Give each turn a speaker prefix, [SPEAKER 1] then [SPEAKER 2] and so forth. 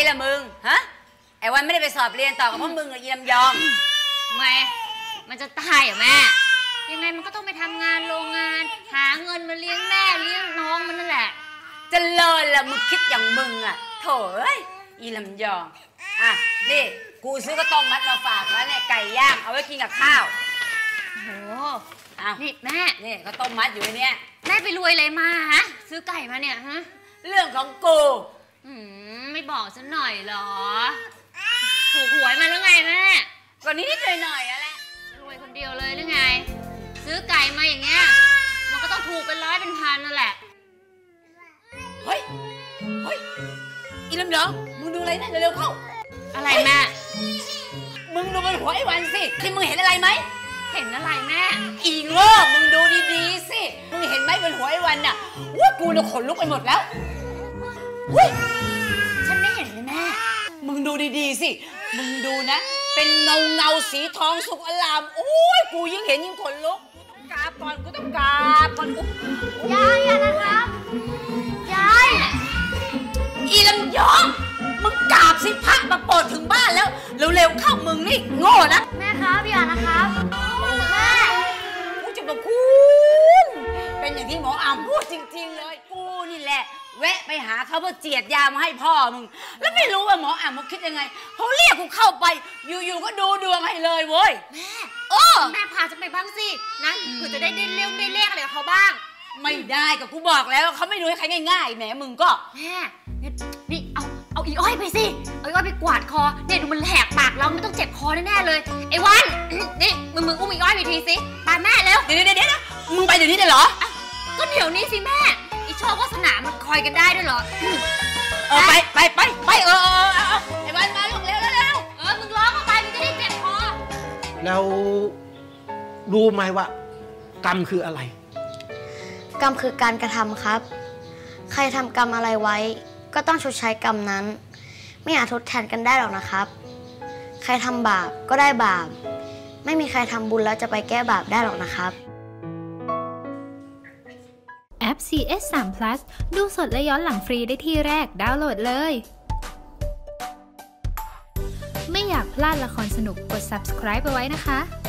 [SPEAKER 1] ล่ะมึงฮะไอ้วันไม่ได้ไปสอบเรียนต่อกับพวกมึงกับอีลำยอง
[SPEAKER 2] ไม่มันจะตายเหรอแม่ยังไงมันก็ต้องไปทำงานโรงงานหาเงินมาเลี้ยงแม่เลี้ยงน้องมันนั่นแหละ
[SPEAKER 1] จะเลิศละมึงคิดอย่างมึงอ่ะโถ่เอ้ยอีลำยองอ่ะนี่กูซื้อข้าวต้มมัดมาฝากแล้วเนี่ยไก่ย่างเอาไว้กินกับข้าว
[SPEAKER 2] โอ้นี่แม่
[SPEAKER 1] นี่ข้าวต้มมัดอยู่ในนี้
[SPEAKER 2] แม่ไปรวยอะไรมาฮะซื้อไก่มาเนี่ยฮะ
[SPEAKER 1] เรื่องของกู
[SPEAKER 2] ไม่บอกฉันหน่อยเหรอถูกหวยมาหรือไงแม่
[SPEAKER 1] ก่อนนี้นิดหน่อยอะไร
[SPEAKER 2] รวยคนเดียวเลยหรือไงซื้อไก่มาอย่างเงี้ยมันก็ต้องถูกเป็นร้อยเป็นพันนั่นแหละ
[SPEAKER 1] เฮ้ยอีลำยองมึงดูอะไรนะเร็วๆเข้า
[SPEAKER 2] อะไรแม่
[SPEAKER 1] มึงดูบนหัวไอ้วันสิที่มึงเห็นอะไรไหม
[SPEAKER 2] เห็นอะไรแม่
[SPEAKER 1] อีโง่มึงดูดีๆสิมึงเห็นไหมบนหัวไอ้วันน่ะว่ากูเนี่ยขนลุกไปหมดแล้ว
[SPEAKER 2] ฉันไม่เห็นเลยแม่
[SPEAKER 1] มึงดูดีๆสิมึงดูนะเป็นเงาสีทองสุกอลามโอ้ยกูยิ่งเห็นยิ่งขนลุกกราบก่อนกูต้องกราบก่อน
[SPEAKER 2] ยายอย่านะครับยาย
[SPEAKER 1] อีลำยองมึงกราบสิพระมาโปรดถึงบ้านแล้วเร็วๆเข้ามึงนี่โง่นะ
[SPEAKER 2] แม่ครับอย่านะครับแม่
[SPEAKER 1] กูจะบอกคุณเป็นอย่างที่หมออามพูดจริงๆเลยกูนี่แหละแวะไปหาเขาเพื่อเจียดยามาให้พ่อมึงแล้วไม่รู้ว่าหมออ่านมึงคิดยังไงเขาเรียกกูเข้าไปอยู่ๆก็ดูดวงให้เลยเว้ย
[SPEAKER 2] แม่แม่พาจะไปบ้างสินะเพื่อจะได้เลี้ยงได้เลขอะไรกับเขาบ้าง
[SPEAKER 1] ไม่ได้กับกูบอกแล้วเขาไม่ดูให้ใครง่ายๆแหมมึงก็
[SPEAKER 2] แม่นี่เอาอีอ้อยไปสิเอาอีอ้อยไปกวาดคอเนี่ยดูมันแหกปากเราไม่ต้องเจ็บคอแน่ๆเลยไอ้วันนี่มึงอุ้มอีอ้อยไปทีสิตามแม่เร็ว
[SPEAKER 1] เดี๋ยวนะมึงไปเดี๋ยวนี้เลยเหรอ
[SPEAKER 2] ก็เดี๋ยวนี้สิแม่อีโชควาสนามันคอยกันได้ด้วยเหรอ
[SPEAKER 1] ไปไอ้วันมาลูกเร็ว
[SPEAKER 2] มึงร้องออกไปมึงจะได้เจ็บคอ
[SPEAKER 3] แล้วรู้ไหมว่ากรรมคืออะไร
[SPEAKER 4] กรรมคือการกระทำครับใครทำกรรมอะไรไว้ก็ต้องชดใช้กรรมนั้นไม่อาจทดแทนกันได้หรอกนะครับใครทำบาปก็ได้บาปไม่มีใครทำบุญแล้วจะไปแก้บาปได้หรอกนะครับ
[SPEAKER 5] แอป CS3 Plus ดูสดและย้อนหลังฟรีได้ที่แรกดาวน์โหลดเลยไม่อยากพลาดละครสนุกกด subscribe ไปไว้นะคะ